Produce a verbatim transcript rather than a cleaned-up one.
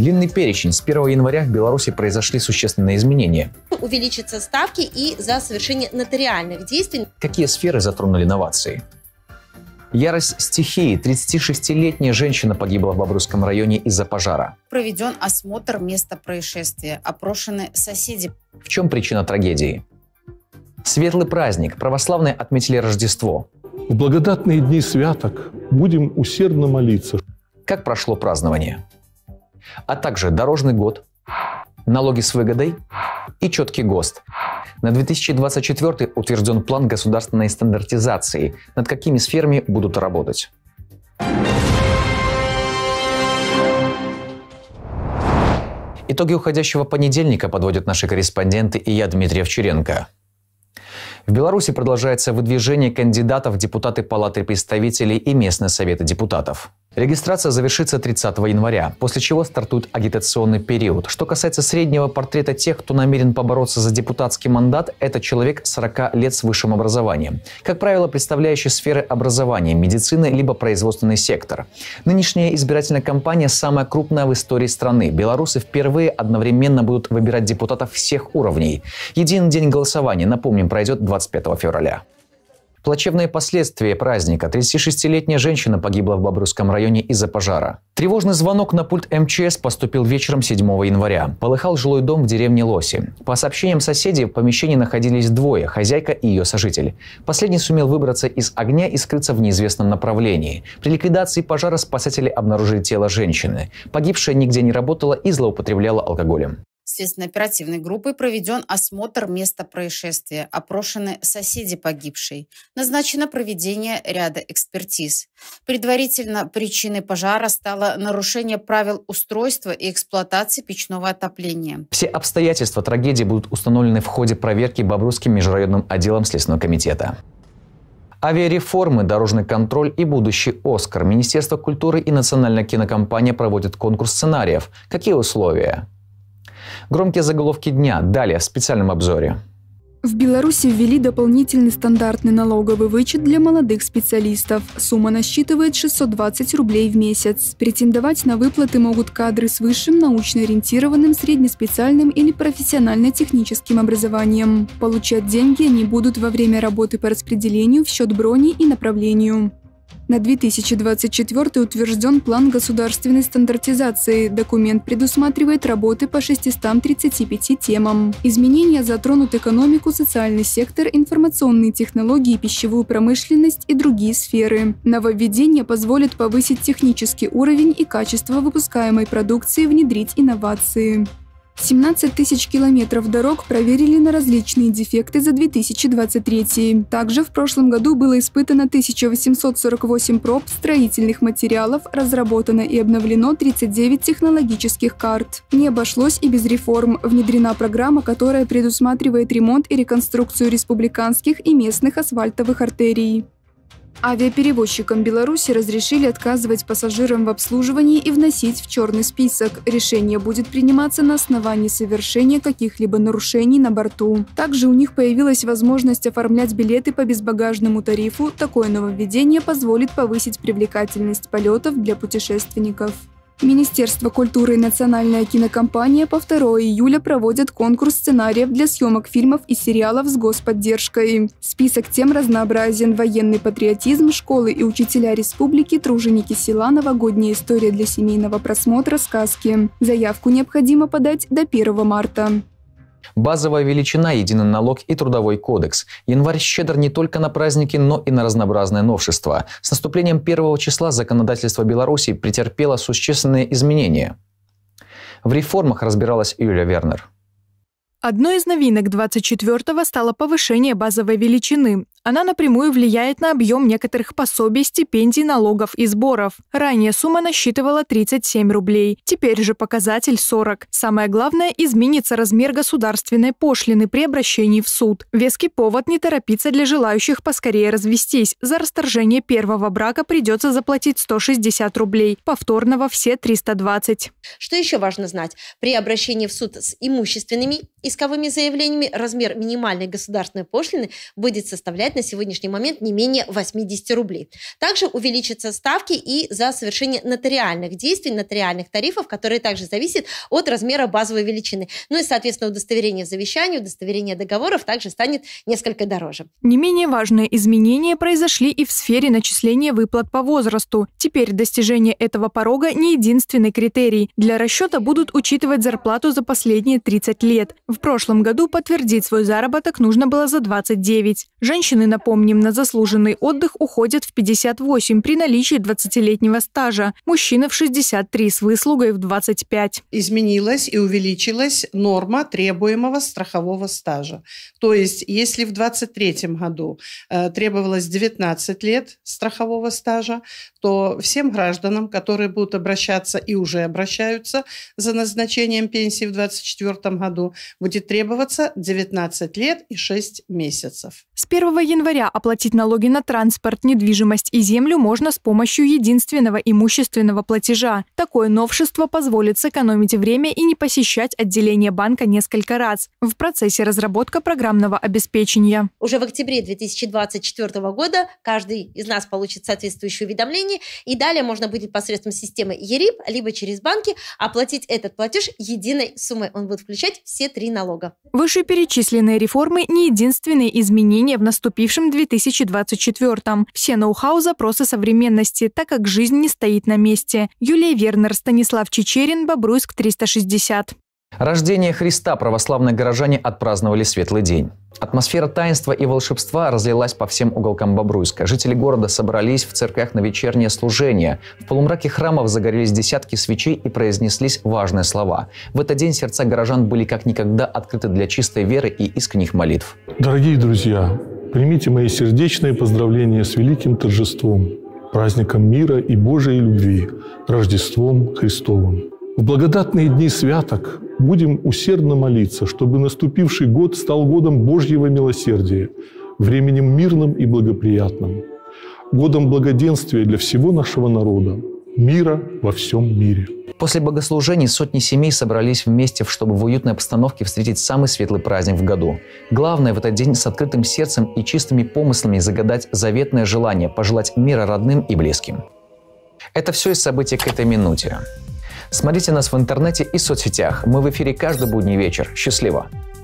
Длинный перечень. С первого января в Беларуси произошли существенные изменения. Увеличатся ставки и за совершение нотариальных действий. Какие сферы затронули новации? Ярость стихии. тридцатишестилетняя женщина погибла в Бобруйском районе из-за пожара. Проведен осмотр места происшествия. Опрошены соседи. В чем причина трагедии? Светлый праздник. Православные отметили Рождество. В благодатные дни святок будем усердно молиться. Как прошло празднование? А также дорожный год, налоги с выгодой и четкий ГОСТ. На две тысячи двадцать четвёртый утвержден план государственной стандартизации. Над какими сферами будут работать? Итоги уходящего понедельника подводят наши корреспонденты и я, Дмитрий Овчаренко. В Беларуси продолжается выдвижение кандидатов в депутаты Палаты представителей и местные советы депутатов. Регистрация завершится тридцатого января, после чего стартует агитационный период. Что касается среднего портрета тех, кто намерен побороться за депутатский мандат, это человек сорока лет с высшим образованием. Как правило, представляющий сферы образования, медицины либо производственный сектор. Нынешняя избирательная кампания самая крупная в истории страны. Белорусы впервые одновременно будут выбирать депутатов всех уровней. Единый день голосования, напомним, пройдет двадцать пятого февраля. Плачевные последствия праздника. тридцатишестилетняя женщина погибла в Бобруйском районе из-за пожара. Тревожный звонок на пульт эм че эс поступил вечером седьмого января. Полыхал жилой дом в деревне Лоси. По сообщениям соседей, в помещении находились двое – хозяйка и ее сожитель. Последний сумел выбраться из огня и скрыться в неизвестном направлении. При ликвидации пожара спасатели обнаружили тело женщины. Погибшая нигде не работала и злоупотребляла алкоголем. Следственно-оперативной группой проведен осмотр места происшествия. Опрошены соседи погибшей. Назначено проведение ряда экспертиз. Предварительно причиной пожара стало нарушение правил устройства и эксплуатации печного отопления. Все обстоятельства трагедии будут установлены в ходе проверки Бобруйским межрайонным отделом Следственного комитета. Авиареформы, дорожный контроль и будущий «Оскар». Министерство культуры и национальная кинокомпания проводят конкурс сценариев. Какие условия? Громкие заголовки дня. Далее в специальном обзоре. В Беларуси ввели дополнительный стандартный налоговый вычет для молодых специалистов. Сумма насчитывает шестьсот двадцать рублей в месяц. Претендовать на выплаты могут кадры с высшим научно-ориентированным, среднеспециальным или профессионально-техническим образованием. Получать деньги они будут во время работы по распределению в счет брони и направлению. На две тысячи двадцать четвёртый утвержден план государственной стандартизации. Документ предусматривает работы по шестистам тридцати пяти темам. Изменения затронут экономику, социальный сектор, информационные технологии, пищевую промышленность и другие сферы. Нововведения позволят повысить технический уровень и качество выпускаемой продукции, внедрить инновации. семнадцать тысяч километров дорог проверили на различные дефекты за две тысячи двадцать третий. Также в прошлом году было испытано тысяча восемьсот сорок восемь проб строительных материалов, разработано и обновлено тридцать девять технологических карт. Не обошлось и без реформ. Внедрена программа, которая предусматривает ремонт и реконструкцию республиканских и местных асфальтовых артерий. Авиаперевозчикам Беларуси разрешили отказывать пассажирам в обслуживании и вносить в черный список. Решение будет приниматься на основании совершения каких-либо нарушений на борту. Также у них появилась возможность оформлять билеты по безбагажному тарифу. Такое нововведение позволит повысить привлекательность полетов для путешественников. Министерство культуры и национальная кинокомпания по второго июля проводят конкурс сценариев для съемок фильмов и сериалов с господдержкой. Список тем разнообразен: военный патриотизм, школы и учителя республики, труженики села, новогодняя история для семейного просмотра, сказки. Заявку необходимо подать до первого марта. Базовая величина, единый налог и трудовой кодекс. Январь щедр не только на праздники, но и на разнообразные новшества. С наступлением первого числа законодательство Беларуси претерпело существенные изменения. В реформах разбиралась Юлия Вернер. Одной из новинок двадцать четвёртого стало повышение базовой величины. Она напрямую влияет на объем некоторых пособий, стипендий, налогов и сборов. Ранее сумма насчитывала тридцать семь рублей. Теперь же показатель сорок. Самое главное, изменится размер государственной пошлины при обращении в суд. Веский повод не торопиться для желающих поскорее развестись. За расторжение первого брака придется заплатить сто шестьдесят рублей. Повторного все триста двадцать. Что еще важно знать? При обращении в суд с имущественными исковыми заявлениями размер минимальной государственной пошлины будет составлять составляет на сегодняшний момент не менее восьмидесяти рублей. Также увеличатся ставки и за совершение нотариальных действий, нотариальных тарифов, которые также зависят от размера базовой величины. Ну и, соответственно, удостоверение в завещании, удостоверение договоров также станет несколько дороже. Не менее важные изменения произошли и в сфере начисления выплат по возрасту. Теперь достижение этого порога не единственный критерий. Для расчета будут учитывать зарплату за последние тридцать лет. В прошлом году подтвердить свой заработок нужно было за двадцать девять. Женщины, напомним, на заслуженный отдых уходят в пятьдесят восемь при наличии двадцатилетнего стажа. Мужчины в шестьдесят три с выслугой в двадцать пять. Изменилась и увеличилась норма требуемого страхового стажа. То есть, если в двадцать третьем году э, требовалось девятнадцать лет страхового стажа, то всем гражданам, которые будут обращаться и уже обращаются за назначением пенсии в двадцать четвёртом году, будет требоваться девятнадцать лет и шесть месяцев. С первого января оплатить налоги на транспорт, недвижимость и землю можно с помощью единственного имущественного платежа. Такое новшество позволит сэкономить время и не посещать отделение банка несколько раз. В процессе разработка программного обеспечения. Уже в октябре две тысячи двадцать четвёртого года каждый из нас получит соответствующее уведомление, и далее можно будет посредством системы ЕРИП, либо через банки оплатить этот платеж единой суммой. Он будет включать все три налога. Вышеперечисленные реформы не единственные изменения в наступившем две тысячи двадцать четвёртом. Все ноу-хау запросы современности, так как жизнь не стоит на месте. Юлия Вернер, Станислав Чечерин, Бобруйск, триста шестьдесят. Рождение Христа православные горожане отпраздновали светлый день. Атмосфера таинства и волшебства разлилась по всем уголкам Бобруйска. Жители города собрались в церквях на вечернее служение. В полумраке храмов загорелись десятки свечей и произнеслись важные слова. В этот день сердца горожан были как никогда открыты для чистой веры и искренних молитв. Дорогие друзья, примите мои сердечные поздравления с великим торжеством, праздником мира и Божией любви, Рождеством Христовым. В благодатные дни святок будем усердно молиться, чтобы наступивший год стал годом Божьего милосердия, временем мирным и благоприятным, годом благоденствия для всего нашего народа, мира во всем мире. После богослужений сотни семей собрались вместе, чтобы в уютной обстановке встретить самый светлый праздник в году. Главное в этот день с открытым сердцем и чистыми помыслами загадать заветное желание, пожелать мира родным и близким. Это все из событий к этой минуте. Смотрите нас в интернете и соцсетях. Мы в эфире каждый будний вечер. Счастливо!